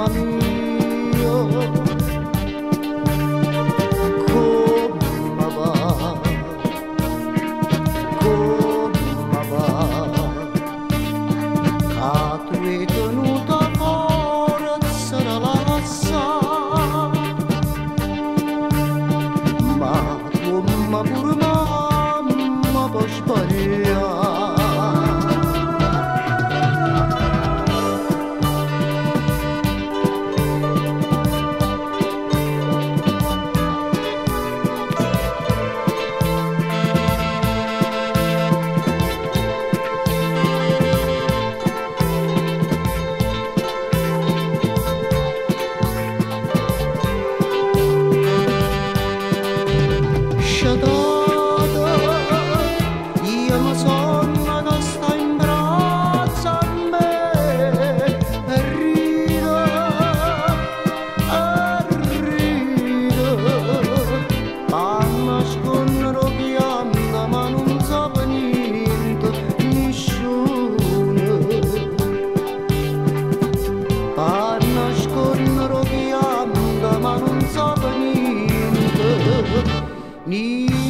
mia, come va, che tu hai tenuta forza da lassare, ma come pure mamma può sbagliare. Io mi sono che sta in braccio a me e rido, a nascondere che anda ma non sa per niente nessuno, a nascondere che anda ma non sa per niente.